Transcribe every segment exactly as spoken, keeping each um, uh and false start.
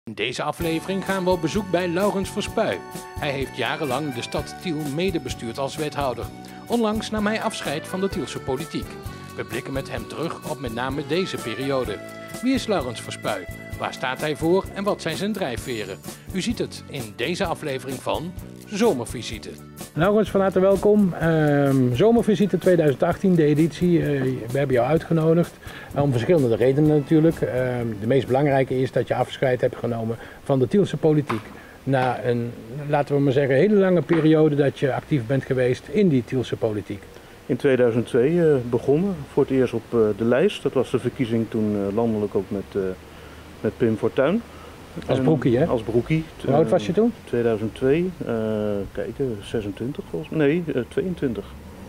In deze aflevering gaan we op bezoek bij Laurens Verspuy. Hij heeft jarenlang de stad Tiel mede bestuurd als wethouder. Onlangs nam hij afscheid van de Tielse politiek. We blikken met hem terug op met name deze periode. Wie is Laurens Verspuy? Waar staat hij voor en wat zijn zijn drijfveren? U ziet het in deze aflevering van Zomervisite. Laurens, van harte welkom. Uh, Zomervisite twintig achttien, de editie. Uh, we hebben jou uitgenodigd. Uh, om verschillende redenen natuurlijk. Uh, de meest belangrijke is dat je afscheid hebt genomen van de Tielse politiek. Na een, laten we maar zeggen, hele lange periode dat je actief bent geweest in die Tielse politiek. In tweeduizend twee uh, begonnen, voor het eerst op uh, de lijst. Dat was de verkiezing toen uh, landelijk ook met, uh, met Pim Fortuyn. Als broekie, hè? Als broekie. Hoe oud was je toen? tweeduizend twee, uh, kijken, zesentwintig volgens mij. Nee, uh, tweeëntwintig.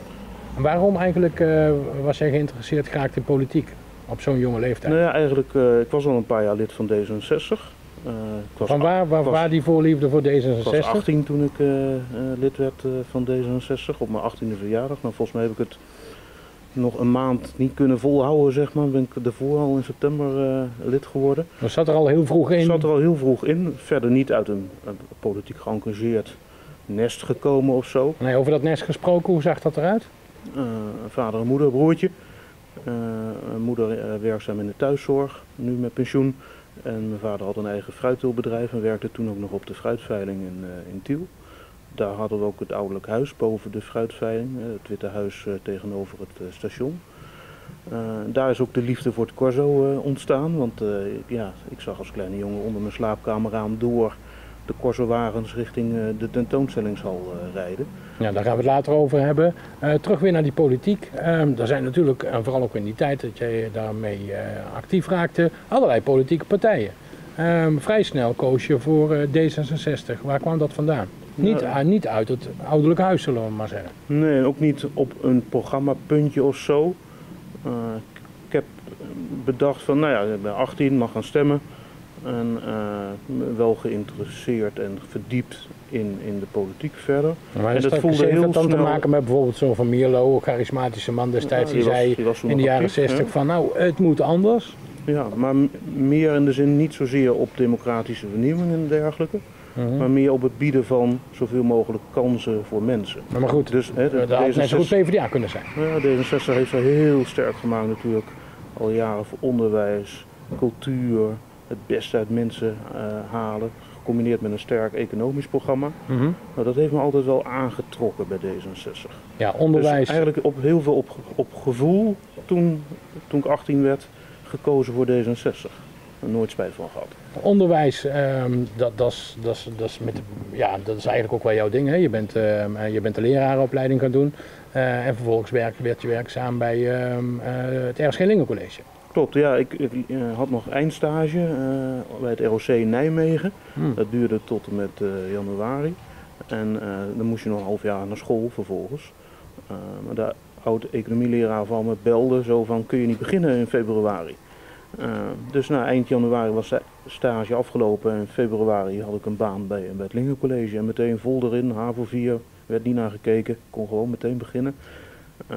En waarom eigenlijk uh, was jij geïnteresseerd geraakt in politiek op zo'n jonge leeftijd? Nou ja, eigenlijk, uh, ik was al een paar jaar lid van D zesenzestig. Uh, ik was van waar, waar, was, waar die voorliefde voor D zesenzestig? Ik was achttien toen ik uh, uh, lid werd uh, van D zesenzestig, op mijn achttiende verjaardag. Nou, volgens mij heb ik het nog een maand niet kunnen volhouden, zeg maar. Ben ik daarvoor al in september uh, lid geworden. Dat zat er al heel vroeg in? Ik zat er al heel vroeg in. Verder niet uit een, een politiek geëngageerd nest gekomen of zo. Nee, over dat nest gesproken, hoe zag dat eruit? Uh, vader en moeder, broertje. Uh, moeder uh, werkzaam in de thuiszorg, nu met pensioen. En mijn vader had een eigen fruitteelbedrijf en werkte toen ook nog op de fruitveiling in, uh, in Tiel. Daar hadden we ook het ouderlijk huis boven de fruitveiling, het witte huis tegenover het station. Uh, daar is ook de liefde voor het corso uh, ontstaan, want uh, ja, ik zag als kleine jongen onder mijn slaapkamerraam door de corsowagens richting uh, de tentoonstellingshal uh, rijden. Ja, daar gaan we het later over hebben. Uh, terug weer naar die politiek. Uh, er zijn natuurlijk, en vooral ook in die tijd dat jij daarmee uh, actief raakte, allerlei politieke partijen. Uh, vrij snel koos je voor uh, D zesenzestig. Waar kwam dat vandaan? Niet, uh, niet uit het ouderlijk huis, zullen we maar zeggen. Nee, ook niet op een programmapuntje of zo. Uh, ik heb bedacht van, nou ja, ik ben achttien, mag gaan stemmen. En uh, wel geïnteresseerd en verdiept in, in de politiek verder. Maar en dat voelde heel dat dan snel te maken met bijvoorbeeld zo'n Van Mierlo, een charismatische man destijds, ja, die, die zei was, die in de jaren actief, zestig ja. van nou, het moet anders. Ja, maar meer in de zin niet zozeer op democratische vernieuwing en dergelijke. Uh-huh. Maar meer op het bieden van zoveel mogelijk kansen voor mensen. Maar, maar goed, dus, he, dat had net zo goed P v d A kunnen zijn. Ja, D zesenzestig heeft zich heel sterk gemaakt natuurlijk. Al jaren voor onderwijs, cultuur, het beste uit mensen uh, halen. Gecombineerd met een sterk economisch programma. Uh-huh. Nou, dat heeft me altijd wel aangetrokken bij D zesenzestig. Ja, onderwijs. Dus eigenlijk op, heel veel op, op gevoel toen, toen ik achttien werd gekozen voor D zesenzestig. Er nooit spijt van gehad. Onderwijs, um, dat, dat, is, dat, is, dat, is met, ja, dat is eigenlijk ook wel jouw ding. Hè? Je, bent, uh, je bent de lerarenopleiding gaan doen uh, en vervolgens werk, werd je werkzaam bij uh, uh, het R S G Lingen College. Klopt, ja. Ik, ik uh, had nog eindstage uh, bij het R O C in Nijmegen. Hmm. Dat duurde tot en met uh, januari. En uh, dan moest je nog een half jaar naar school vervolgens. Uh, maar de oude economieleraar van me belde zo van, kun je niet beginnen in februari? Uh, dus na eind januari was de stage afgelopen en in februari had ik een baan bij, bij het Lingen College en meteen vol erin, HAVO vier, werd niet naar gekeken, kon gewoon meteen beginnen. Uh,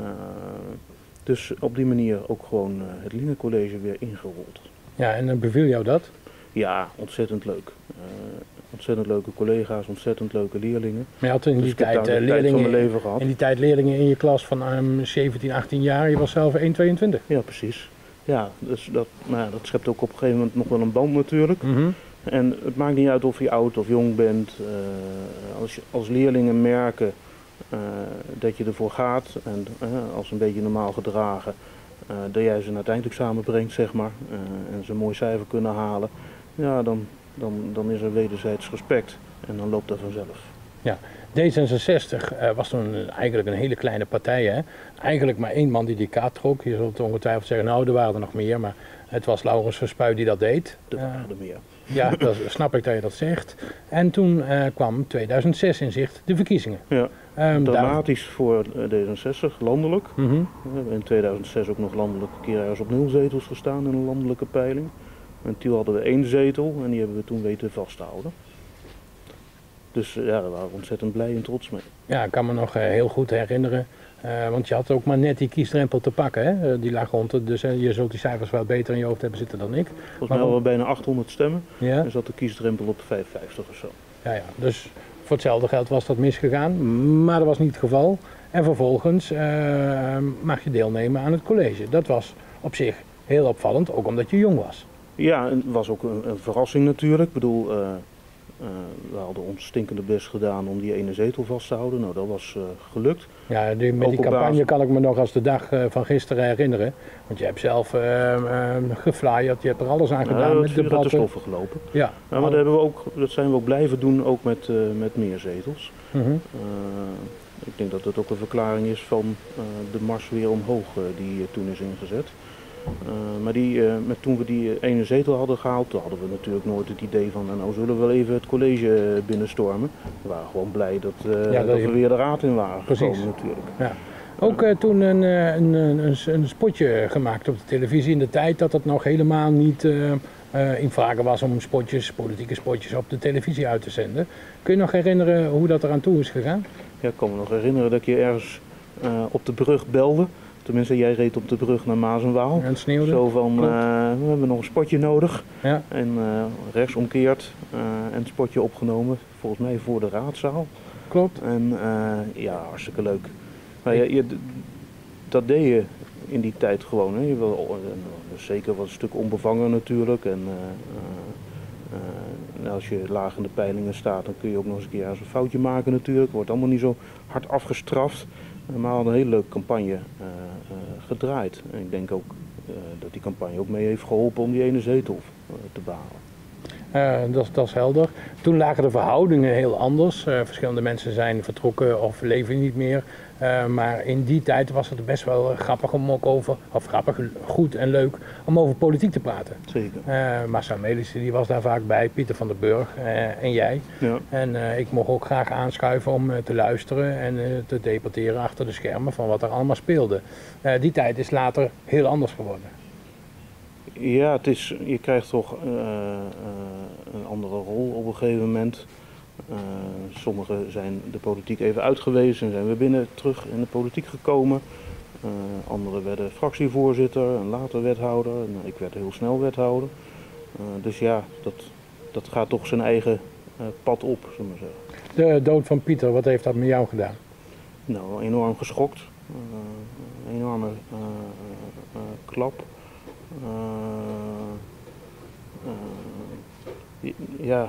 dus op die manier ook gewoon uh, het Lingen College weer ingerold. Ja, en uh, beviel jou dat? Ja, ontzettend leuk. Uh, ontzettend leuke collega's, ontzettend leuke leerlingen. Maar je had in die, dus tijd, uh, leerlingen, tijd van mijn leven gehad. In die tijd leerlingen in je klas van um, zeventien, achttien jaar, je was zelf één komma tweeëntwintig. Ja, precies. Ja, dus dat, nou ja, dat schept ook op een gegeven moment nog wel een band natuurlijk. Mm-hmm. En het maakt niet uit of je oud of jong bent. Uh, als, je, als leerlingen merken uh, dat je ervoor gaat en uh, als een beetje normaal gedragen, uh, dat jij ze naar het eindexamen brengt, zeg maar, uh, en ze een mooi cijfer kunnen halen, ja, dan, dan, dan is er wederzijds respect en dan loopt dat vanzelf. Ja. D zesenzestig uh, was toen eigenlijk een hele kleine partij. Hè? Eigenlijk maar één man die die kaart trok. Je zult ongetwijfeld zeggen, nou er waren er nog meer, maar het was Laurens Verspuy die dat deed. Er waren er meer. Ja, dat snap ik dat je dat zegt. En toen uh, kwam tweeduizend zes in zicht, de verkiezingen. Ja, um, dramatisch daar... voor D zesenzestig, landelijk. Mm-hmm. We hebben in tweeduizend zes ook nog landelijk een keer ergens op nul zetels gestaan in een landelijke peiling. In Tiel hadden we één zetel en die hebben we toen weten vast te houden. Dus ja, daar waren we ontzettend blij en trots mee. Ja, ik kan me nog uh, heel goed herinneren. Uh, want je had ook maar net die kiesdrempel te pakken, hè? Uh, die lag rond het, dus uh, je zult die cijfers wel beter in je hoofd hebben zitten dan ik. Volgens mij hadden we bijna achthonderd stemmen ja? En zat de kiesdrempel op vijfenvijftig of zo. Ja, ja, dus voor hetzelfde geld was dat misgegaan, maar dat was niet het geval. En vervolgens uh, mag je deelnemen aan het college. Dat was op zich heel opvallend, ook omdat je jong was. Ja, het was ook een, een verrassing natuurlijk. Ik bedoel, uh, uh, we hadden ons stinkende best gedaan om die ene zetel vast te houden. Nou, dat was uh, gelukt. Ja, die, met die campagne basis... kan ik me nog als de dag uh, van gisteren herinneren. Want je hebt zelf uh, uh, geflyerd, je hebt er alles aan gedaan. Ja, met debatten. De stoffen gelopen. Ja. Ja, maar dat, hebben we ook, dat zijn we ook blijven doen, ook met, uh, met meer zetels. Uh-huh. uh, ik denk dat het ook een verklaring is van uh, de mars weer omhoog uh, die uh, toen is ingezet. Uh, maar die, uh, met, toen we die ene zetel hadden gehaald, toen hadden we natuurlijk nooit het idee van nou zullen we wel even het college binnenstormen. We waren gewoon blij dat, uh, ja, dat, dat we weer de raad in waren precies. gekomen natuurlijk. Ja. Ook uh, toen een, een, een, een spotje gemaakt op de televisie in de tijd dat het nog helemaal niet uh, uh, in vragen was om spotjes, politieke spotjes op de televisie uit te zenden. Kun je nog herinneren hoe dat eraan toe is gegaan? Ja, ik kan me nog herinneren dat ik je ergens uh, op de brug belde. Tenminste, jij reed op de brug naar Maas en Waal. En het sneeuwde. Zo van, uh, we hebben nog een spotje nodig. Ja. En uh, rechts omkeerd uh, en het spotje opgenomen. Volgens mij voor de raadzaal. Klopt. En uh, ja, hartstikke leuk. Maar je, je, dat deed je in die tijd gewoon. Hè. Je wil, uh, zeker wat een stuk onbevangen natuurlijk. En uh, uh, als je laag in de peilingen staat, dan kun je ook nog eens een keer een foutje maken natuurlijk. Wordt allemaal niet zo hard afgestraft. Maar we hadden een hele leuke campagne uh, uh, gedraaid. En ik denk ook uh, dat die campagne ook mee heeft geholpen om die ene zetel uh, te behalen. Uh, dat, dat is helder. Toen lagen de verhoudingen heel anders. Uh, verschillende mensen zijn vertrokken of leven niet meer. Uh, maar in die tijd was het best wel grappig om ook over, of grappig, goed en leuk, om over politiek te praten. Zeker. Uh, Marcel Melissen die was daar vaak bij, Pieter van der Burg uh, en jij. Ja. En uh, ik mocht ook graag aanschuiven om uh, te luisteren en uh, te debatteren achter de schermen van wat er allemaal speelde. Uh, die tijd is later heel anders geworden. Ja, het is, je krijgt toch uh, uh, een andere rol op een gegeven moment. Uh, sommigen zijn de politiek even uitgewezen en zijn weer binnen terug in de politiek gekomen. Uh, anderen werden fractievoorzitter en later wethouder. En ik werd heel snel wethouder. Uh, dus ja, dat, dat gaat toch zijn eigen uh, pad op, zullen we zeggen. De dood van Pieter, wat heeft dat met jou gedaan? Nou, enorm geschokt. Uh, een enorme uh, uh, klap. Uh, uh, ja,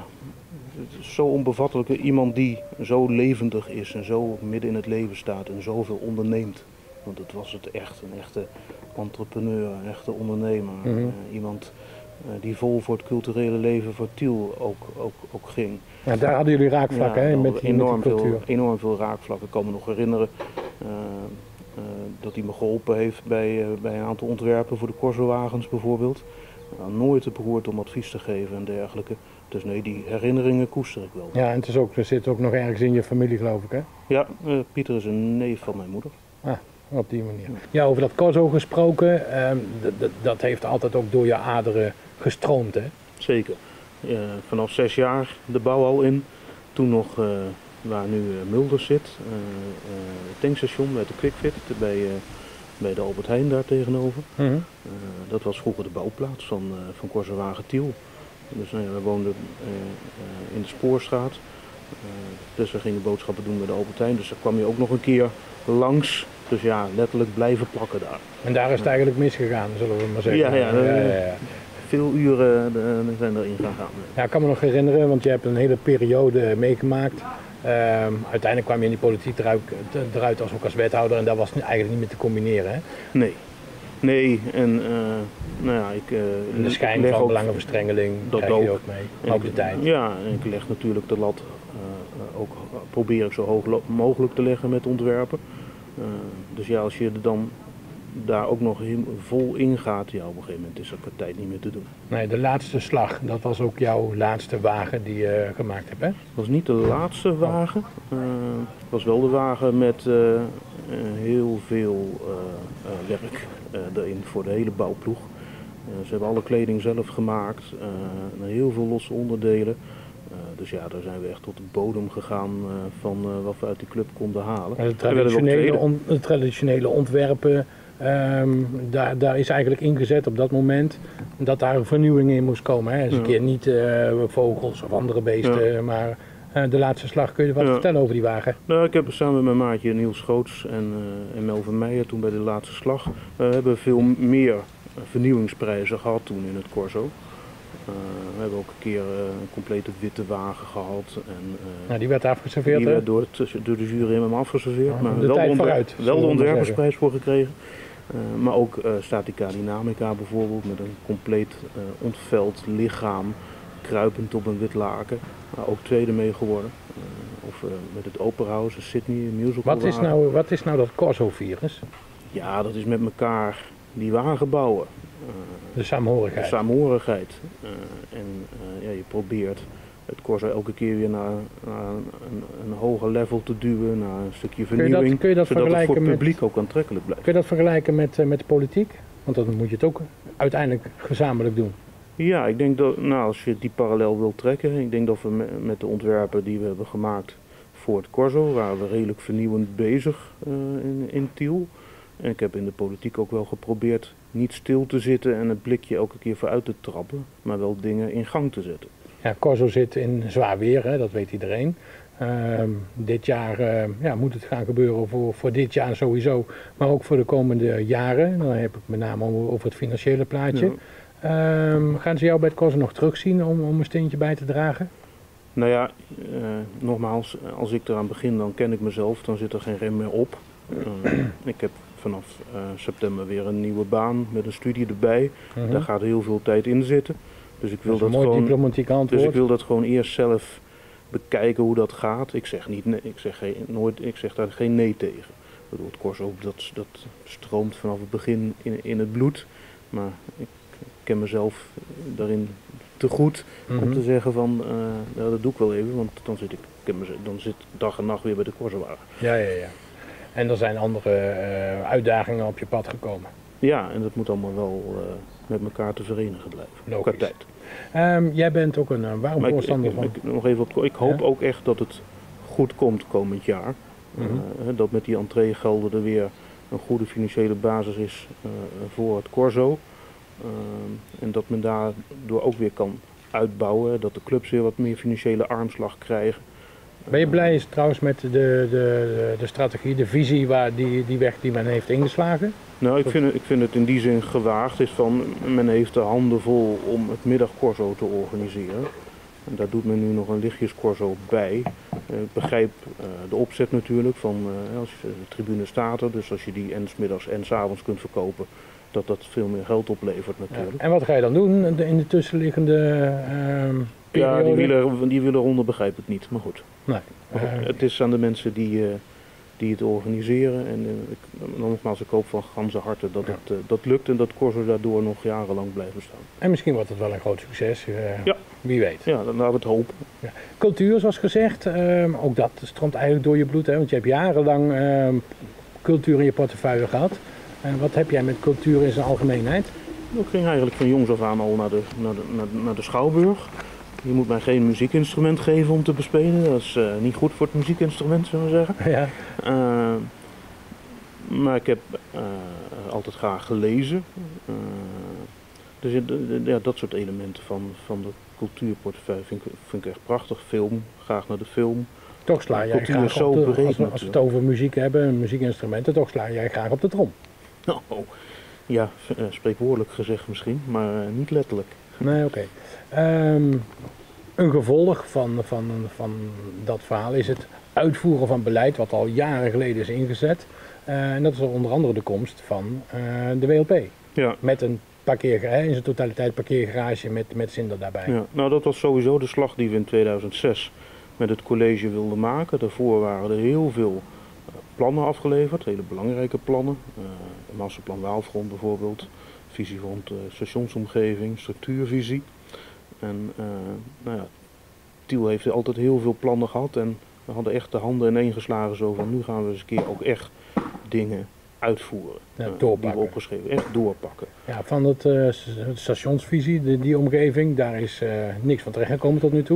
zo onbevattelijk. Iemand die zo levendig is en zo midden in het leven staat en zoveel onderneemt. Want het was het echt, een echte entrepreneur, een echte ondernemer. Mm-hmm. Uh, iemand uh, die vol voor het culturele leven voor Tiel ook, ook, ook ging. Ja, daar hadden jullie raakvlakken, ja, hè, met, enorm met die cultuur. Veel, enorm veel raakvlakken. Ik kan me nog herinneren uh, uh, dat hij me geholpen heeft bij, uh, bij een aantal ontwerpen voor de Corso-wagens bijvoorbeeld. Uh, nooit te beroerd om advies te geven en dergelijke. Dus nee, die herinneringen koester ik wel. Ja, en het is ook, er zit ook nog ergens in je familie, geloof ik, hè? Ja, uh, Pieter is een neef van mijn moeder. Ah, op die manier. Ja, over dat Corso gesproken, uh, d- d- dat heeft altijd ook door je aderen gestroomd, hè? Zeker. Uh, vanaf zes jaar de bouw al in. Toen nog uh, waar nu uh, Mulders zit, uh, uh, het tankstation bij de Quickfit, bij, uh, bij de Albert Heijn daar tegenover. Mm-hmm. Uh, dat was vroeger de bouwplaats van, uh, van Corso-wagen Tiel. Dus nou ja, we woonden uh, uh, in de Spoorstraat. Uh, dus we gingen boodschappen doen bij de Albert Heijn. Dus daar kwam je ook nog een keer langs. Dus ja, letterlijk blijven plakken daar. En daar is het eigenlijk misgegaan, zullen we maar zeggen. Ja, ja, ja, ja, ja. Veel uren uh, zijn erin gegaan. Ja, ik kan me nog herinneren, want je hebt een hele periode meegemaakt. Uh, uiteindelijk kwam je in die politiek eruit, eruit als ook als wethouder en dat was eigenlijk niet meer te combineren, hè? Nee. Nee, en uh, nou ja, ik... Uh, en de schijn ik van ook, belangenverstrengeling dat krijg ook. je ook mee, en ook ik, de tijd. Ja, en ik leg natuurlijk de lat uh, ook, probeer ik zo hoog mogelijk te leggen met ontwerpen. Uh, dus ja, als je er dan daar ook nog vol in gaat, ja, op een gegeven moment is er qua tijd niet meer te doen. Nee, de laatste slag, dat was ook jouw laatste wagen die je gemaakt hebt, hè? Het was niet de laatste wagen. Uh, het was wel de wagen met uh, uh, heel veel uh, uh, werk uh, erin voor de hele bouwploeg. Uh, ze hebben alle kleding zelf gemaakt, uh, heel veel losse onderdelen. Uh, dus ja, daar zijn we echt tot de bodem gegaan uh, van uh, wat we uit die club konden halen. De traditionele, on, de traditionele ontwerpen, um, daar, daar is eigenlijk ingezet op dat moment dat daar een vernieuwing in moest komen. Hè? Dus ja. een keer niet uh, vogels of andere beesten, ja. maar uh, de laatste slag. Kun je wat ja. vertellen over die wagen? Nou, ik heb samen met mijn maatje Niels Schoots en, uh, en Melvin Meijer toen bij de laatste slag, uh, we hebben veel meer vernieuwingsprijzen gehad toen in het Corso. Uh, we hebben ook een keer uh, een complete witte wagen gehad. En, uh, nou, die werd afgeserveerd, Die hè? werd door, het, door de jury helemaal afgeserveerd. Ja, maar de wel tijd de, ontwer vooruit, wel de ontwerpersprijs voor gekregen. Uh, maar ook uh, Statica Dynamica bijvoorbeeld, met een compleet uh, ontveld lichaam, kruipend op een wit laken. Uh, ook tweede mee geworden. Uh, of uh, met het Opera House, Sydney, een musical wat is, nou, wat is nou dat Corso-virus? Ja, dat is met elkaar die wagen bouwen. Uh, de saamhorigheid. De saamhorigheid. Uh, en uh, ja, je probeert het Corso elke keer weer naar, naar een, een hoger level te duwen, naar een stukje vernieuwing, kun je dat, kun je dat zodat het voor het publiek met, ook aantrekkelijk blijft. Kun je dat vergelijken met, uh, met de politiek? Want dan moet je het ook uiteindelijk gezamenlijk doen. Ja, ik denk dat, nou, als je die parallel wilt trekken, ik denk dat we me, met de ontwerpen die we hebben gemaakt voor het Corso, waren we redelijk vernieuwend bezig uh, in, in Tiel. En ik heb in de politiek ook wel geprobeerd niet stil te zitten en het blikje elke keer vooruit te trappen, maar wel dingen in gang te zetten. Ja, Corso zit in zwaar weer, hè, dat weet iedereen. Uh, dit jaar uh, ja, moet het gaan gebeuren voor, voor dit jaar sowieso, maar ook voor de komende jaren. Dan heb ik met name over het financiële plaatje. Ja. Uh, gaan ze jou bij het Corso nog terugzien om, om een steentje bij te dragen? Nou ja, uh, nogmaals, als ik eraan begin, dan ken ik mezelf, dan zit er geen rem meer op. Uh, ik heb vanaf uh, september weer een nieuwe baan met een studie erbij. Uh-huh. Daar gaat heel veel tijd in zitten. Dus ik wil dat, dat is een mooi diplomatiek antwoord. Dus ik wil dat gewoon eerst zelf bekijken hoe dat gaat. Ik zeg, niet nee, ik zeg, geen, nooit, ik zeg daar geen nee tegen. Ik bedoel, het Corso, dat, dat stroomt vanaf het begin in, in het bloed. Maar ik ken mezelf daarin te goed uh-huh. om te zeggen van, uh, nou, dat doe ik wel even. Want dan zit ik, ik mezelf, dan zit dag en nacht weer bij de Corso-wagen. Ja, ja, ja. En er zijn andere uh, uitdagingen op je pad gekomen. Ja, en dat moet allemaal wel uh, met elkaar te verenigen blijven. Logisch. Qua tijd. Um, jij bent ook een uh, warm maar voorstander ik, ik, van... Ik, nog even op, ik hoop ja? ook echt dat het goed komt komend jaar. Mm-hmm. uh, dat met die entreegelden er weer een goede financiële basis is uh, voor het Corso. Uh, en dat men daardoor ook weer kan uitbouwen. Dat de clubs weer wat meer financiële armslag krijgen. Ben je blij trouwens met de, de, de strategie, de visie, waar die, die weg die men heeft ingeslagen? Nou, ik vind, het, ik vind het in die zin gewaagd. Is van, men heeft de handen vol om het middagcorso te organiseren. En daar doet men nu nog een lichtjescorso bij. Uh, ik begrijp uh, de opzet natuurlijk, van uh, als je, de tribune staat er, dus als je die en 's middags en 's avonds kunt verkopen, dat dat veel meer geld oplevert natuurlijk. Ja. En wat ga je dan doen in de tussenliggende uh, periode? Ja, die wieler, die wielerronde begrijp ik niet, maar goed. Nee. Uh, het is aan de mensen die, uh, die het organiseren. En uh, ik, nogmaals, ik hoop van ganse harte dat, ja. het, uh, dat lukt en dat Corso daardoor nog jarenlang blijft bestaan. En misschien wordt het wel een groot succes, uh, ja. wie weet. Ja, dan laten we het hopen. Ja. Cultuur, zoals gezegd, uh, ook dat stroomt eigenlijk door je bloed. Hè? Want je hebt jarenlang uh, cultuur in je portefeuille gehad. Uh, wat heb jij met cultuur in zijn algemeenheid? Ik ging eigenlijk van jongs af aan al naar de, naar de, naar de, naar de Schouwburg. Je moet mij geen muziekinstrument geven om te bespelen. Dat is uh, niet goed voor het muziekinstrument, zullen we zeggen. Ja. Uh, maar ik heb uh, altijd graag gelezen. Uh, dus ja, dat soort elementen van, van de cultuurportefeuille vind ik, vind ik echt prachtig. Film, graag naar de film. Toch sla jij cultuur graag zo op de, breed, als, we, als we het over muziek hebben, muziekinstrumenten, toch sla jij graag op de trom. Oh, ja, spreekwoordelijk gezegd misschien, maar uh, niet letterlijk. Nee, oké. Okay. Um, een gevolg van, van, van dat verhaal is het uitvoeren van beleid wat al jaren geleden is ingezet. Uh, en dat is onder andere de komst van uh, de W L P. Ja. Met een parkeergarage, in zijn totaliteit parkeergarage met, met zinder daarbij. Ja. Nou, dat was sowieso de slag die we in tweeduizend zes met het college wilden maken. Daarvoor waren er heel veel uh, plannen afgeleverd, hele belangrijke plannen. Uh, Masterplan Waalfront bijvoorbeeld, visie rond uh, stationsomgeving, structuurvisie. En uh, nou ja, Tiel heeft altijd heel veel plannen gehad en we hadden echt de handen ineengeslagen zo van nu gaan we eens een keer ook echt dingen uitvoeren. Ja, uh, doorpakken. Die we opgeschreven, echt doorpakken. Ja, van het uh, stationsvisie, de, die omgeving, daar is uh, niks van terechtgekomen tot nu toe.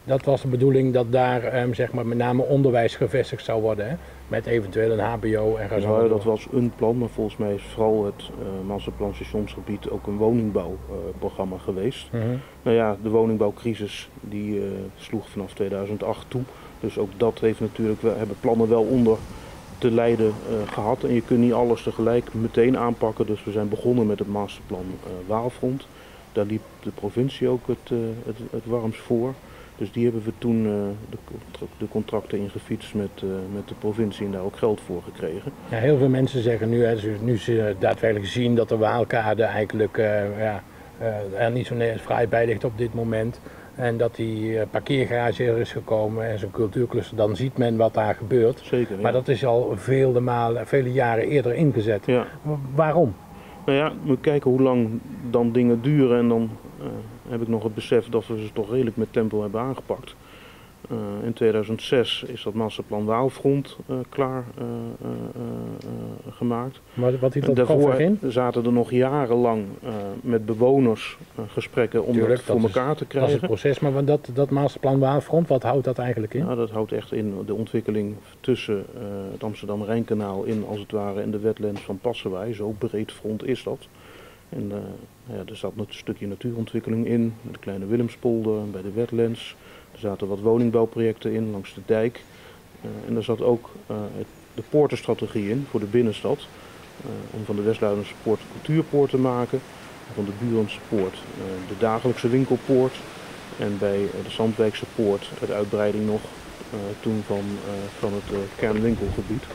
dat was de bedoeling dat daar um, zeg maar met name onderwijs gevestigd zou worden. Hè? Met eventueel een H B O en ga zo Ja, door. dat was een plan, maar volgens mij is vooral het uh, masterplan stationsgebied ook een woningbouwprogramma uh, geweest. Mm-hmm. Nou ja, de woningbouwcrisis die uh, sloeg vanaf tweeduizend acht toe. Dus ook dat heeft natuurlijk, we hebben plannen wel onder te lijden uh, gehad. En je kunt niet alles tegelijk meteen aanpakken. Dus we zijn begonnen met het masterplan uh, Waalfront. Daar liep de provincie ook het, uh, het, het warmst voor. Dus die hebben we toen uh, de, de contracten ingefietst met, uh, met de provincie en daar ook geld voor gekregen. Ja, heel veel mensen zeggen nu, hè, nu ze daadwerkelijk zien dat de Waalkade eigenlijk uh, ja, uh, er niet zo vrij bij ligt op dit moment. En dat die uh, parkeergarage er is gekomen en zo'n cultuurcluster, dan ziet men wat daar gebeurt. Zeker, ja. Maar dat is al vele, malen, vele jaren eerder ingezet. Ja. Waarom? Nou ja, we kijken hoe lang dan dingen duren en dan uh, heb ik nog het besef dat we ze toch redelijk met tempo hebben aangepakt. Uh, in tweeduizend zes is dat masterplan Waalfront uh, klaar uh, uh, uh, gemaakt. Maar wat hield dat daarvoor in? zaten er nog jarenlang uh, met bewoners uh, gesprekken om Tuurlijk, dat voor dat elkaar is, te krijgen. Dat is het proces, maar dat, dat masterplan Waalfront, wat houdt dat eigenlijk in? Ja, dat houdt echt in de ontwikkeling tussen uh, het Amsterdam-Rijnkanaal in als het ware en de wetlands van Passewaaij. Zo breed front is dat. En uh, ja, er zat een stukje natuurontwikkeling in, de kleine Willemspolder, bij de wetlands. Er zaten wat woningbouwprojecten in langs de dijk. Uh, en er zat ook uh, het, de poortenstrategie in voor de binnenstad. Uh, om van de Westluidense poort een cultuurpoort te maken. Van de Burense poort uh, de dagelijkse winkelpoort. En bij uh, de Zandwijkse poort de uitbreiding nog uh, toen van, uh, van het uh, kernwinkelgebied.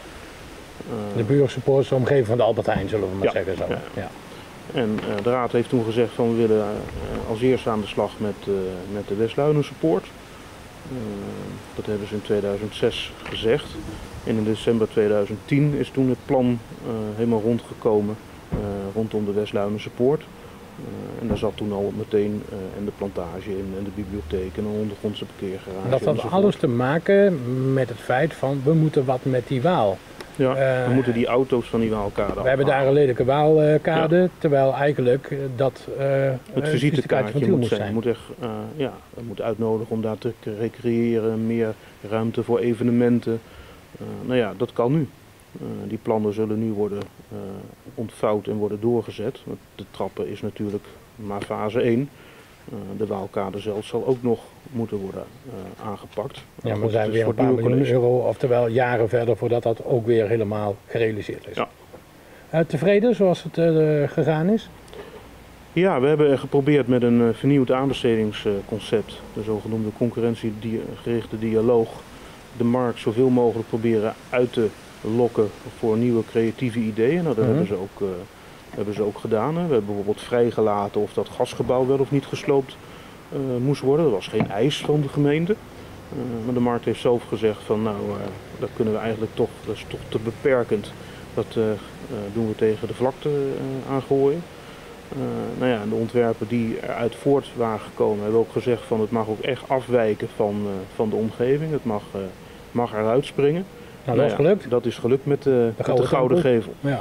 Uh, de Burense poort is de omgeving van de Albert Heijn, zullen we maar ja, zeggen zo. Ja. Ja. En uh, de raad heeft toen gezegd van we willen uh, als eerste aan de slag met, uh, met de Westluidense poort. Uh, dat hebben ze in tweeduizend zes gezegd. En in december tweeduizend tien is toen het plan uh, helemaal rondgekomen uh, rondom de Westluidense poort. Uh, en daar zat toen al meteen uh, en de plantage in en de bibliotheek en een ondergrondse parkeergarage. En dat had enzovoort. alles te maken met het feit van we moeten wat met die Waal. Ja, we uh, moeten die auto's van die Waalkade We hebben daar een lelijke Waalkade, ja. Terwijl eigenlijk dat uh, het visitekaartje moet zijn. zijn. Je moet echt uh, ja, je moet uitnodigen om daar te recreëren, meer ruimte voor evenementen. Uh, nou ja, dat kan nu. Uh, die plannen zullen nu worden uh, ontvouwd en worden doorgezet. De trappen is natuurlijk maar fase één. Uh, de Waalkade zelf zal ook nog moeten worden uh, aangepakt. Ja, maar we zijn weer een paar miljoen euro, oftewel jaren verder voordat dat ook weer helemaal gerealiseerd is. Ja. Uh, tevreden zoals het uh, gegaan is? Ja, we hebben geprobeerd met een uh, vernieuwd aanbestedingsconcept, de zogenoemde concurrentiegerichte dialoog, de markt zoveel mogelijk proberen uit te lokken voor nieuwe creatieve ideeën. Nou, dat mm-hmm. hebben ze ook... Uh, hebben ze ook gedaan. Hè. We hebben bijvoorbeeld vrijgelaten of dat gasgebouw wel of niet gesloopt uh, moest worden. Dat was geen eis van de gemeente. Uh, maar de markt heeft zelf gezegd van nou, uh, dat kunnen we eigenlijk toch, dat is toch te beperkend. Dat uh, uh, doen we tegen de vlakte uh, aangooien. Uh, nou ja, en de ontwerpen die eruit voort waren gekomen hebben ook gezegd van het mag ook echt afwijken van, uh, van de omgeving. Het mag, uh, mag eruit springen. Nou, dat nou, is ja, gelukt. Dat is gelukt met de, de, met gouden, de Gouden Gevel. Ja.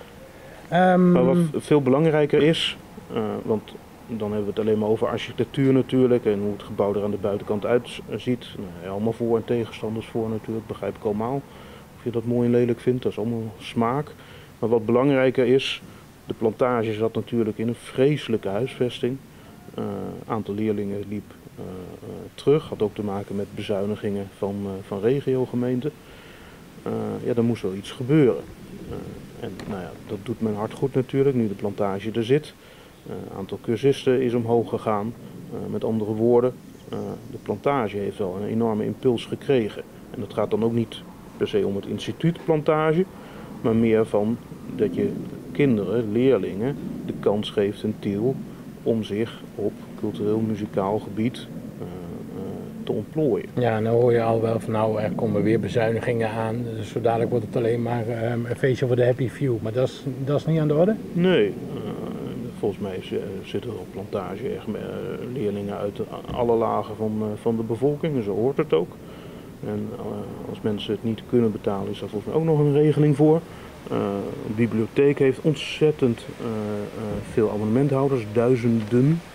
Um, maar wat veel belangrijker is, uh, want dan hebben we het alleen maar over architectuur natuurlijk en hoe het gebouw er aan de buitenkant uitziet. Nou, allemaal voor- en tegenstanders voor natuurlijk, begrijp ik allemaal. Of je dat mooi en lelijk vindt, dat is allemaal smaak. Maar wat belangrijker is, de plantage zat natuurlijk in een vreselijke huisvesting. Een uh, aantal leerlingen liep uh, uh, terug, had ook te maken met bezuinigingen van, uh, van regiogemeenten. Uh, ja, er moest wel iets gebeuren. Uh, En nou ja, dat doet mijn hart goed natuurlijk, nu de plantage er zit. Het uh, aantal cursisten is omhoog gegaan. Uh, met andere woorden, uh, de plantage heeft wel een enorme impuls gekregen. En dat gaat dan ook niet per se om het instituut plantage, maar meer van dat je kinderen, leerlingen, de kans geeft in Tiel om zich op cultureel-muzikaal gebied uh, uh, te ontplooien. Ja, nou hoor je al wel van nou, er komen weer bezuinigingen aan. Dus zo dadelijk wordt het alleen maar um, een feestje voor de happy few. Maar dat is, dat is niet aan de orde? Nee, uh, volgens mij uh, zitten er op plantage echt uh, leerlingen uit alle lagen van, uh, van de bevolking. En zo hoort het ook. En uh, als mensen het niet kunnen betalen is daar volgens mij ook nog een regeling voor. Uh, een bibliotheek heeft ontzettend uh, uh, veel abonnementhouders, duizenden.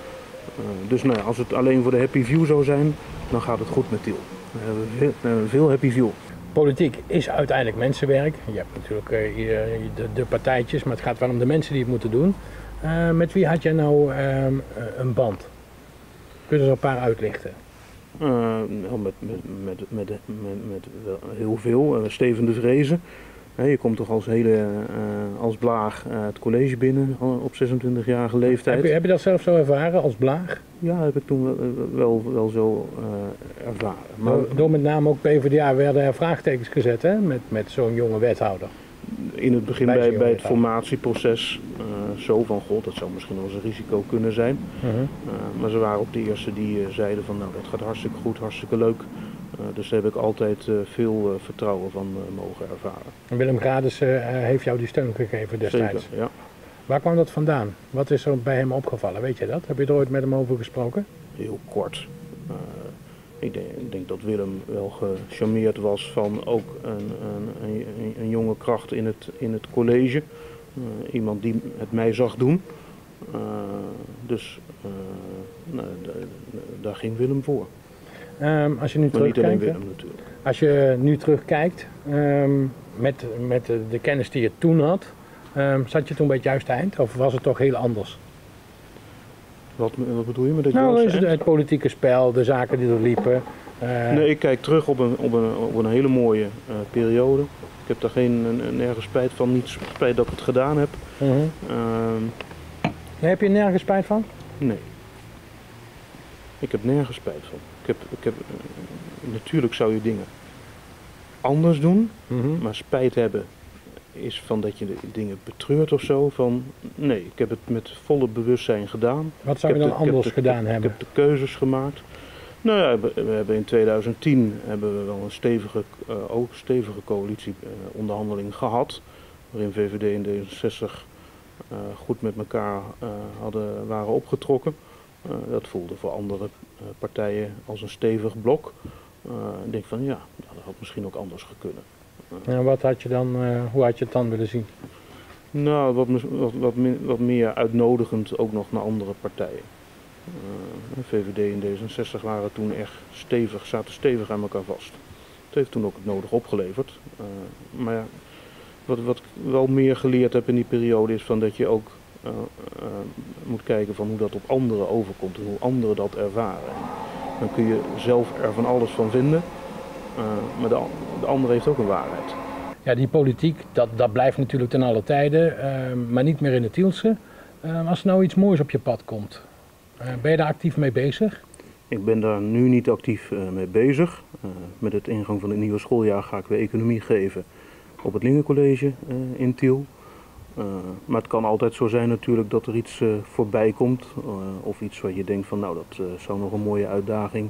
Uh, dus nou ja, als het alleen voor de happy view zou zijn, dan gaat het goed met Tiel. We hebben veel, we hebben veel happy view. Politiek is uiteindelijk mensenwerk. Je hebt natuurlijk uh, de, de partijtjes, maar het gaat wel om de mensen die het moeten doen. Uh, met wie had jij nou uh, een band? Kun je er een paar uitlichten? Uh, nou, met, met, met, met, met, met wel heel veel. Uh, Steven de Vreese. He, je komt toch als hele uh, als blaag uh, het college binnen op zesentwintigjarige leeftijd. Heb je, heb je dat zelf zo ervaren als blaag? Ja, heb ik toen wel, wel, wel zo uh, ervaren. Maar door, door met name ook P v d A werden er vraagtekens gezet, hè? Met, met zo'n jonge wethouder. In het begin bij, bij, bij het formatieproces uh, zo van god, dat zou misschien wel eens een risico kunnen zijn. Uh-huh. uh, maar ze waren ook de eerste die uh, zeiden van nou dat gaat hartstikke goed, hartstikke leuk. Uh, dus daar heb ik altijd uh, veel uh, vertrouwen van uh, mogen ervaren. En Willem Grades uh, heeft jou die steun gegeven destijds? Zeker, ja. Waar kwam dat vandaan? Wat is er bij hem opgevallen? Weet je dat? Heb je er ooit met hem over gesproken? Heel kort. Uh, ik, denk, ik denk dat Willem wel gecharmeerd was van ook een, een, een, een jonge kracht in het, in het college. Uh, iemand die het mij zag doen. Uh, dus uh, nou, daar ging Willem voor. Um, als je nu maar terugkijkt, niet alleen Willem natuurlijk. Als je nu terugkijkt um, met, met de, de kennis die je toen had, um, zat je toen bij het juiste eind of was het toch heel anders? Wat, wat bedoel je met het nou, juiste is het, eind? het politieke spel, de zaken die er liepen. Uh, nee, ik kijk terug op een, op een, op een hele mooie uh, periode. Ik heb daar geen, nergens spijt van, niet spijt dat ik het gedaan heb. Uh-huh. Uh, ja, heb je nergens spijt van? Nee. Ik heb nergens spijt van. Ik heb, ik heb, uh, natuurlijk zou je dingen anders doen, uh-huh. maar spijt hebben is van dat je de dingen betreurt of zo. Van, nee, ik heb het met volle bewustzijn gedaan. Wat zou je dan de, anders de, gedaan de, hebben? Ik heb de keuzes gemaakt. Nou ja, we, we hebben in tweeduizend tien hebben we wel een stevige, uh, ook stevige coalitieonderhandeling uh, gehad. Waarin V V D en D zesenzestig uh, goed met elkaar uh, hadden, waren opgetrokken. Uh, dat voelde voor andere uh, partijen als een stevig blok. Uh, ik denk van ja, dat had misschien ook anders gekunnen. Uh, en wat had je dan, uh, hoe had je het dan willen zien? Nou, wat, wat, wat, wat meer uitnodigend ook nog naar andere partijen. Uh, V V D en D zesenzestig waren toen echt stevig, zaten stevig aan elkaar vast. Het heeft toen ook het nodig opgeleverd. Uh, maar ja, wat, wat ik wel meer geleerd heb in die periode is van dat je ook uh, uh, moet kijken van hoe dat op anderen overkomt en hoe anderen dat ervaren. Dan kun je zelf er van alles van vinden, uh, maar de, de ander heeft ook een waarheid. Ja, die politiek, dat, dat blijft natuurlijk ten alle tijden, uh, maar niet meer in het Tielse. Uh, als er nou iets moois op je pad komt, uh, ben je daar actief mee bezig? Ik ben daar nu niet actief uh, mee bezig. Uh, met het ingang van het nieuwe schooljaar ga ik weer economie geven op het Lingencollege uh, in Tiel. Uh, maar het kan altijd zo zijn natuurlijk dat er iets uh, voorbij komt. Uh, of iets waar je denkt van nou dat uh, zou nog een mooie uitdaging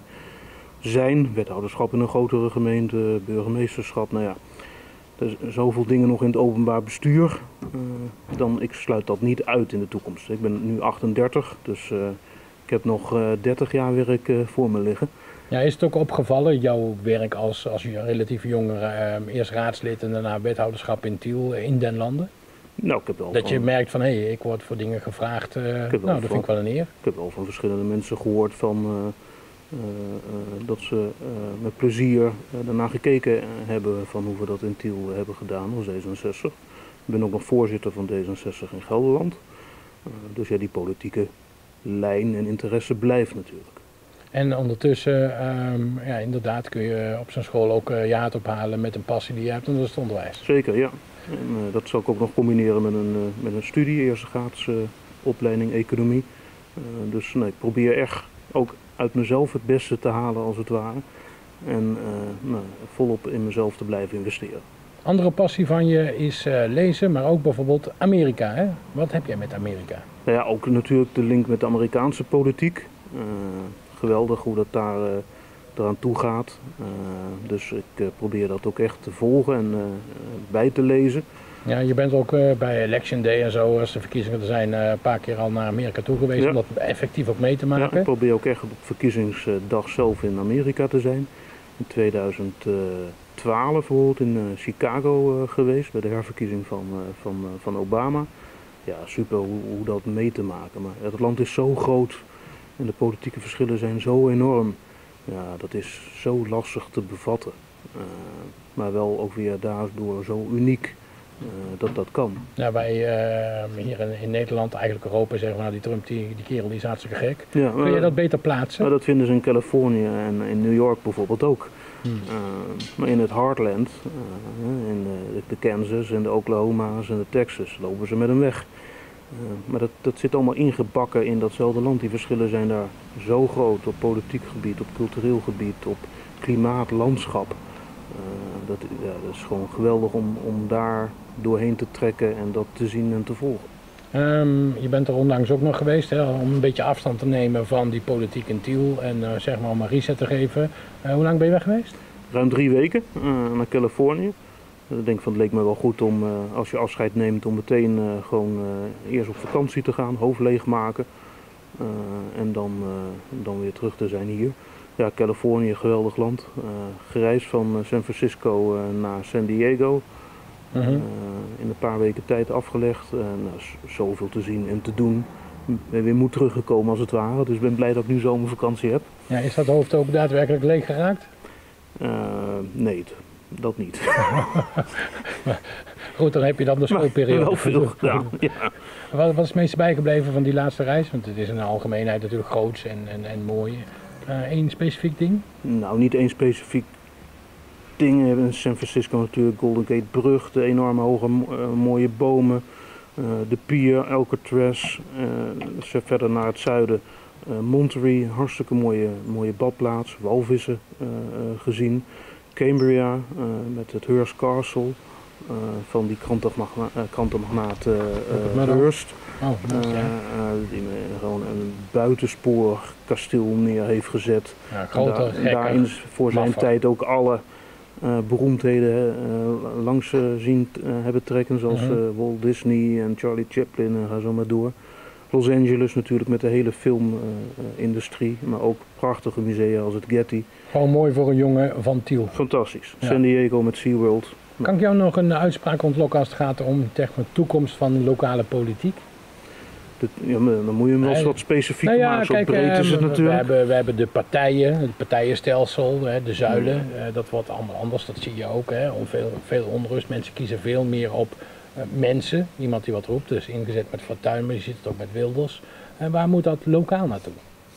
zijn. Wethouderschap in een grotere gemeente, burgemeesterschap, nou ja. Er zijn zoveel dingen nog in het openbaar bestuur. Uh, dan ik sluit dat niet uit in de toekomst. Ik ben nu achtendertig, dus uh, ik heb nog uh, dertig jaar werk uh, voor me liggen. Ja, is het ook opgevallen, jouw werk als, als relatief jongere, uh, eerst raadslid en daarna wethouderschap in Tiel, uh, in den landen? Nou, ik heb wel dat je van, merkt van, hé, hey, ik word voor dingen gevraagd, uh, nou, dat van, vind ik wel een eer. Ik heb wel van verschillende mensen gehoord van, uh, uh, uh, dat ze uh, met plezier uh, daarna gekeken uh, hebben van hoe we dat in Tiel uh, hebben gedaan als D zesenzestig. Ik ben ook nog voorzitter van D zesenzestig in Gelderland. Uh, dus ja, die politieke lijn en interesse blijft natuurlijk. En ondertussen, um, ja, inderdaad kun je op zo'n school ook uh, je hart ophalen met een passie die je hebt en dat is het onderwijs. Zeker, ja. En, uh, dat zal ik ook nog combineren met een, uh, met een studie, eerste graads uh, opleiding economie. Uh, dus nee, ik probeer echt ook uit mezelf het beste te halen als het ware. En uh, nou, volop in mezelf te blijven investeren. Andere passie van je is uh, lezen, maar ook bijvoorbeeld Amerika. Hè? Wat heb jij met Amerika? Nou ja, ook natuurlijk de link met de Amerikaanse politiek. Uh, geweldig hoe dat daar uh, eraan toe gaat. Uh, dus ik uh, probeer dat ook echt te volgen en uh, bij te lezen. Ja, je bent ook uh, bij Election Day en zo, als de verkiezingen er zijn, uh, een paar keer al naar Amerika toe geweest, ja, om dat effectief ook mee te maken. Ja, ik probeer ook echt op verkiezingsdag zelf in Amerika te zijn. In tweeduizend twaalf bijvoorbeeld in uh, Chicago uh, geweest, bij de herverkiezing van, uh, van, uh, van Obama. Ja, super hoe, hoe dat mee te maken. Maar het land is zo groot En de politieke verschillen zijn zo enorm. Ja, dat is zo lastig te bevatten. Uh, maar wel ook weer daardoor zo uniek uh, dat dat kan. Ja, wij uh, hier in, in Nederland, eigenlijk Europa, zeggen van nou, die Trump, die, die kerel die is hartstikke gek. Ja, Kun je dat beter plaatsen? Maar dat vinden ze in Californië en in New York bijvoorbeeld ook. Hmm. Uh, maar in het Heartland, uh, in de, de Kansas en de Oklahoma's en de Texas, lopen ze met hem weg. Uh, maar dat, dat zit allemaal ingebakken in datzelfde land. Die verschillen zijn daar zo groot op politiek gebied, op cultureel gebied, op klimaat, landschap. Uh, dat, ja, dat is gewoon geweldig om, om daar doorheen te trekken en dat te zien en te volgen. Um, je bent er onlangs ook nog geweest, hè, om een beetje afstand te nemen van die politiek in Tiel en uh, zeg maar om een reset te geven. Uh, hoe lang ben je weg geweest? Ruim drie weken uh, naar Californië. Ik denk van het leek me wel goed om, uh, als je afscheid neemt, om meteen uh, gewoon uh, eerst op vakantie te gaan, hoofd leegmaken uh, en dan, uh, dan weer terug te zijn hier. Ja, Californië, geweldig land. Uh, gereisd van uh, San Francisco uh, naar San Diego. Uh-huh. Uh, in een paar weken tijd afgelegd. Uh, nou, zoveel te zien en te doen. Ik ben weer moet teruggekomen als het ware. Dus ik ben blij dat ik nu zomervakantie heb. Ja, is dat hoofd ook daadwerkelijk leeg geraakt? Uh, nee, dat niet. Goed, dan heb je dan de schoolperiode. Wel veel gedaan, ja. Wat, wat is het meest bijgebleven van die laatste reis? Want het is in de algemeenheid natuurlijk groots en, en, en mooi. Eén uh, specifiek ding? Nou, niet één specifiek ding. We hebben in San Francisco natuurlijk Golden Gate Brug, de enorme hoge uh, mooie bomen, uh, de pier, Alcatraz, uh, verder naar het zuiden uh, Monterey, hartstikke mooie, mooie badplaats, walvissen uh, uh, gezien. Cambria uh, met het Hearst Castle uh, van die krantenmagna uh, krantenmagnaat uh, uh, Hearst. Oh, nice, ja. uh, uh, die gewoon een buitenspoor kasteel neer heeft gezet. Ja, grote, en daar, daarin voor zijn maffa. tijd ook alle uh, beroemdheden uh, langs uh, zien uh, hebben trekken, zoals uh, Walt Disney en Charlie Chaplin en ga zo maar door. Los Angeles natuurlijk met de hele filmindustrie, uh, maar ook prachtige musea als het Getty. Gewoon mooi voor een jongen van Tiel. Fantastisch. Ja. San Diego met SeaWorld. Kan ik jou nog een uitspraak ontlokken als het gaat om de toekomst van lokale politiek? De, ja, dan moet je hem wel eens wat specifieker nou ja, maken, zo kijk, breed is het we, natuurlijk. We hebben, we hebben de partijen, het partijenstelsel, de zuilen, ja. dat wordt allemaal anders, dat zie je ook. Hè. Veel, veel onrust, mensen kiezen veel meer op uh, mensen, iemand die wat roept, dus ingezet met Fortuyn, maar je ziet het ook met Wilders. En waar moet dat lokaal naartoe?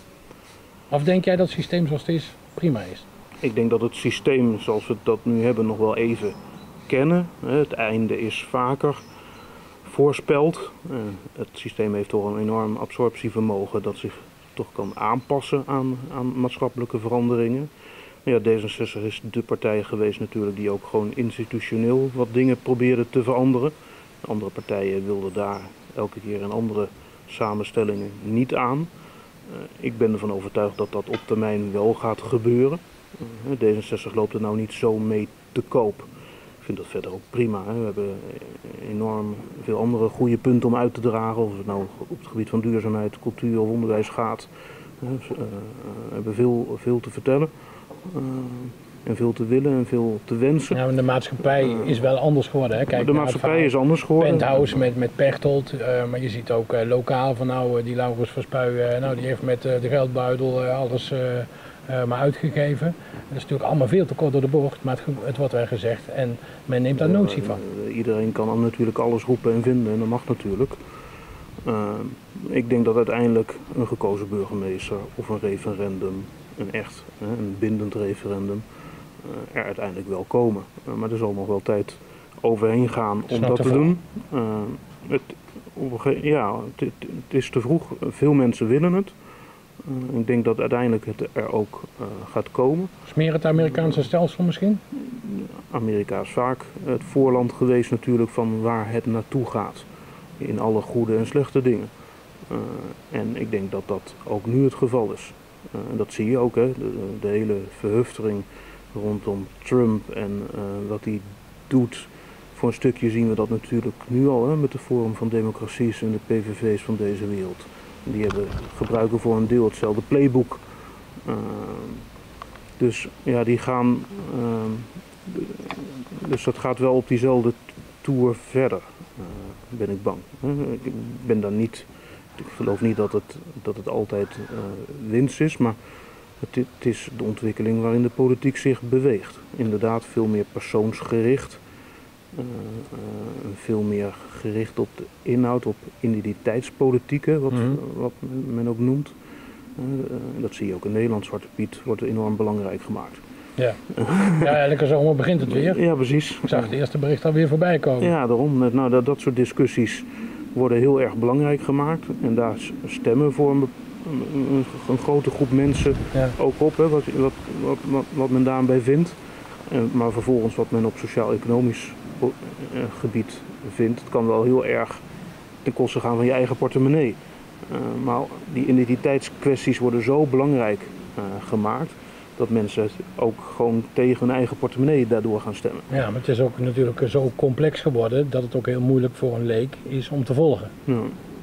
Of denk jij dat het systeem zoals het is prima is? Ik denk dat het systeem zoals we dat nu hebben nog wel even kennen. Het einde is vaker voorspeld. Het systeem heeft toch een enorm absorptievermogen dat zich toch kan aanpassen aan, aan maatschappelijke veranderingen. Ja, D zesenzestig is de partij geweest natuurlijk die ook gewoon institutioneel wat dingen probeerde te veranderen. Andere partijen wilden daar elke keer in andere samenstellingen niet aan. Ik ben ervan overtuigd dat dat op termijn wel gaat gebeuren. D zesenzestig loopt er nou niet zo mee te koop. Ik vind dat verder ook prima. Hè. We hebben enorm veel andere goede punten om uit te dragen. Of het nou op het gebied van duurzaamheid, cultuur of onderwijs gaat. We uh, hebben veel, veel te vertellen. Uh, en veel te willen en veel te wensen. Ja, maar de maatschappij uh, is wel anders geworden. Hè? Kijk, de maatschappij is anders geworden. Penthouse met, met Pechtold. Uh, maar je ziet ook uh, lokaal van nou, die Laurens Verspuy, uh, nou, die heeft met uh, de geldbuidel uh, alles uh, uh, maar uitgegeven. Dat is natuurlijk allemaal veel te kort door de bocht, maar het, het wordt wel gezegd en men neemt daar notie van. Uh, iedereen kan dan natuurlijk alles roepen en vinden en dat mag natuurlijk. Uh, ik denk dat uiteindelijk een gekozen burgemeester of een referendum, een echt, uh, een bindend referendum, uh, er uiteindelijk wel komen. Uh, maar er zal nog wel tijd overheen gaan om dat te doen. Uh, het, ja, het, het is te vroeg, veel mensen willen het. Uh, ik denk dat uiteindelijk het er ook uh, gaat komen. Is meer het Amerikaanse stelsel misschien? Amerika is vaak het voorland geweest natuurlijk van waar het naartoe gaat. In alle goede en slechte dingen. Uh, en ik denk dat dat ook nu het geval is. Uh, en dat zie je ook, hè? De, de hele verhuftering rondom Trump en uh, wat hij doet. Voor een stukje zien we dat natuurlijk nu al, hè, met de Forum van Democraties en de P V V's van deze wereld. Die hebben, gebruiken voor een deel hetzelfde playbook. Uh, dus ja, die gaan. Uh, dus dat gaat wel op diezelfde toer verder, uh, ben ik bang. Uh, ik ben daar niet ik geloof niet dat het, dat het altijd uh, winst is, maar het, het is de ontwikkeling waarin de politiek zich beweegt. Inderdaad veel meer persoonsgericht, uh, uh, veel meer gericht op de inhoud, op identiteitspolitieken, wat, mm-hmm. wat men ook noemt. Uh, uh, dat zie je ook in Nederland. Zwarte Piet wordt enorm belangrijk gemaakt. Ja, ja elke zomer begint het weer. Ja, precies. Ik zag het eerste bericht alweer voorbij komen. Ja, daarom. Nou, dat, dat soort discussies worden heel erg belangrijk gemaakt. En daar stemmen voor een, een, een grote groep mensen ja. ook op, hè, wat, wat, wat, wat men daarbij vindt. En, maar vervolgens wat men op sociaal-economisch uh, gebied vindt, het kan wel heel erg ten koste gaan van je eigen portemonnee. Uh, maar die identiteitskwesties worden zo belangrijk uh, gemaakt dat mensen ook gewoon tegen hun eigen portemonnee daardoor gaan stemmen. Ja, maar het is ook natuurlijk zo complex geworden dat het ook heel moeilijk voor een leek is om te volgen. Ja,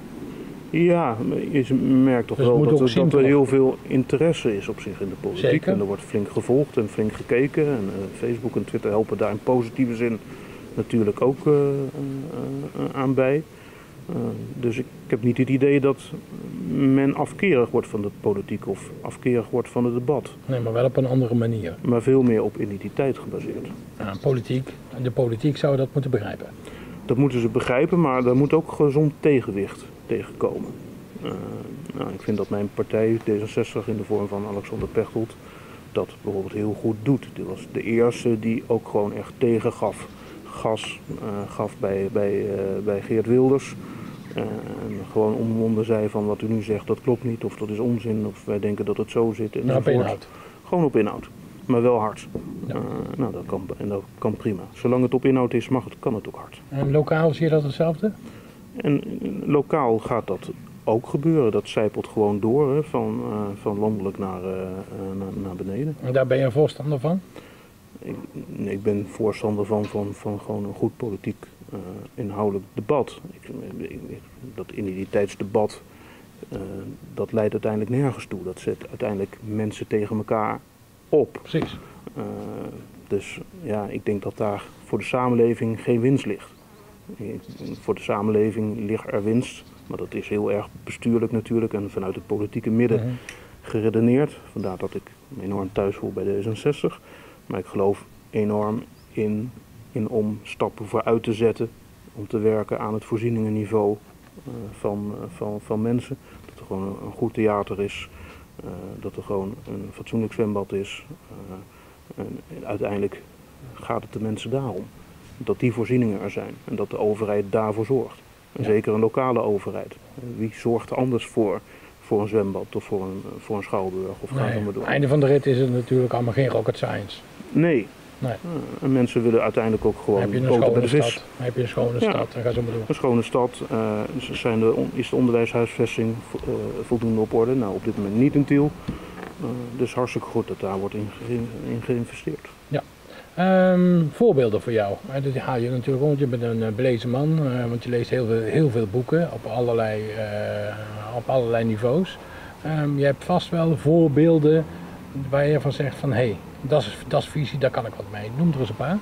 ja je merkt toch dus wel dat, dat, dat er heel worden. veel interesse is op zich in de politiek. Zeker. En er wordt flink gevolgd en flink gekeken. En uh, Facebook en Twitter helpen daar in positieve zin natuurlijk ook uh, uh, uh, aan bij. Uh, dus ik, ik heb niet het idee dat men afkerig wordt van de politiek of afkerig wordt van het debat. Nee, maar wel op een andere manier. Maar veel meer op identiteit gebaseerd. Ja, politiek, de politiek zou dat moeten begrijpen. Dat moeten ze begrijpen, maar daar moet ook gezond tegenwicht tegen komen. Uh, nou, ik vind dat mijn partij D zesenzestig in de vorm van Alexander Pechtold dat bijvoorbeeld heel goed doet. Die was de eerste die ook gewoon echt tegengaf. Gas uh, gaf bij, bij, uh, bij Geert Wilders. Uh, en gewoon omwonden zei van wat u nu zegt dat klopt niet of dat is onzin of wij denken dat het zo zit. Nou, op inhoud. Gewoon op inhoud, maar wel hard. Ja. Uh, nou, dat kan, en dat kan prima. Zolang het op inhoud is, mag het, kan het ook hard. En lokaal zie je dat hetzelfde? En lokaal gaat dat ook gebeuren. Dat zijpelt gewoon door, hè, van, uh, van landelijk naar, uh, naar, naar beneden. En daar ben je een voorstander van? Ik, nee, ik ben voorstander van, van, van gewoon een goed politiek uh, inhoudelijk debat. Ik, ik, dat identiteitsdebat, uh, dat leidt uiteindelijk nergens toe. Dat zet uiteindelijk mensen tegen elkaar op. Precies. Uh, dus ja, ik denk dat daar voor de samenleving geen winst ligt. Voor de samenleving ligt er winst, maar dat is heel erg bestuurlijk natuurlijk en vanuit het politieke midden mm-hmm. geredeneerd. Vandaar dat ik me enorm thuis voel bij D zesenzestig. Maar ik geloof enorm in, in om stappen vooruit te zetten, om te werken aan het voorzieningenniveau uh, van, uh, van, van mensen. Dat er gewoon een, een goed theater is, uh, dat er gewoon een fatsoenlijk zwembad is. Uh, en, en uiteindelijk gaat het de mensen daarom. Dat die voorzieningen er zijn en dat de overheid daarvoor zorgt. En ja. Zeker een lokale overheid. Wie zorgt er anders voor? Voor een zwembad of voor een, voor een schouwburg of nee, ga maar door. Einde van de rit is het natuurlijk allemaal geen rocket science. Nee. nee. Uh, en mensen willen uiteindelijk ook gewoon heb je een boter bij de vis. Stad, heb je een schone ja. stad, dan ga zo maar door. Een schone stad. Uh, zijn de on, is de onderwijshuisvesting vo, uh, voldoende op orde? Nou, op dit moment niet in Tiel. Uh, dus hartstikke goed dat daar wordt in, in, in geïnvesteerd. Ja. Um, voorbeelden voor jou. Uh, dat haal je natuurlijk, want je bent een uh, belezen man, uh, want je leest heel veel, heel veel boeken op allerlei, uh, op allerlei niveaus. Um, je hebt vast wel voorbeelden waar je van zegt van hé, hey, dat is, dat is visie, daar kan ik wat mee. Noem er eens een paar.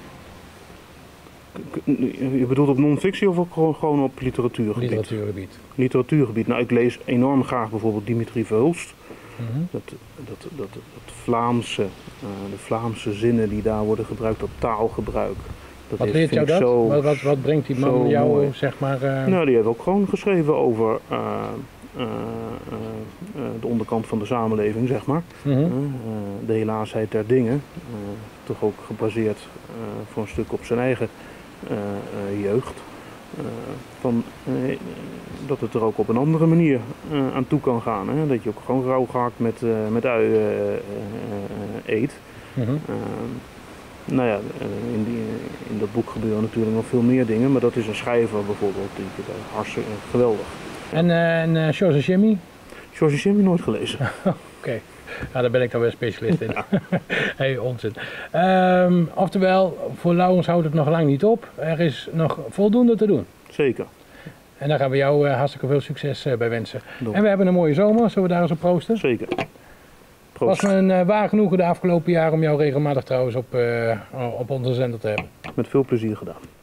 Je bedoelt op non-fictie of ook gewoon, gewoon op literatuurgebied? Literatuurgebied. Literatuurgebied. Nou, ik lees enorm graag bijvoorbeeld Dimitri Verhulst. Mm-hmm. Dat, dat, dat, dat Vlaamse, uh, de Vlaamse zinnen die daar worden gebruikt, dat taalgebruik. Dat wat is, leert jou dat? Zo, wat, wat, wat brengt die man jou, mooi. zeg maar... Uh... Nou, die heeft ook gewoon geschreven over uh, uh, uh, uh, de onderkant van de samenleving, zeg maar. Mm-hmm. uh, de helaasheid der dingen. Uh, toch ook gebaseerd uh, voor een stuk op zijn eigen uh, uh, jeugd. Uh, van, uh, dat het er ook op een andere manier uh, aan toe kan gaan. Hè? Dat je ook gewoon rauw gehakt met, uh, met ui uh, uh, uh, eet. Mm-hmm. Uh, nou ja, in, die, in dat boek gebeuren natuurlijk nog veel meer dingen, maar dat is een schrijver bijvoorbeeld, die is hartstikke geweldig. En, uh, en uh, George Jimmy? George Jimmy nooit gelezen. Oké, okay. Nou, daar ben ik dan weer specialist in. Ja. Hey, onzin. Um, oftewel, voor Laurens houdt het nog lang niet op. Er is nog voldoende te doen. Zeker. En daar gaan we jou uh, hartstikke veel succes uh, bij wensen. Doe. En we hebben een mooie zomer, zullen we daar eens op proosten? Zeker. Het was me een uh, waar genoegen de afgelopen jaren om jou regelmatig trouwens op, uh, op onze zender te hebben. Met veel plezier gedaan.